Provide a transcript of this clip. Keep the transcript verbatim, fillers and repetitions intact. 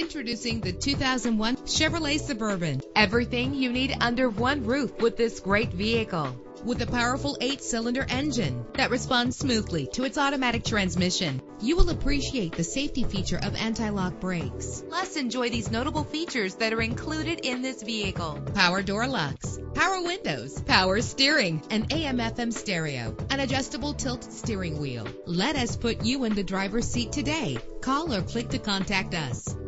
Introducing the two thousand one Chevrolet Suburban. Everything you need under one roof with this great vehicle. With a powerful eight-cylinder engine that responds smoothly to its automatic transmission, you will appreciate the safety feature of anti-lock brakes. Plus, enjoy these notable features that are included in this vehicle: power door locks, power windows, power steering, an A M F M stereo, an adjustable tilt steering wheel. Let us put you in the driver's seat today. Call or click to contact us.